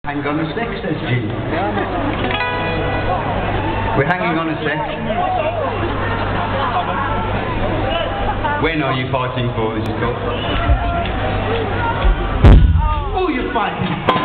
Hang on a sec, says Jim. We're hanging on a sec. When are you fighting for, this is called? Oh, you're fighting.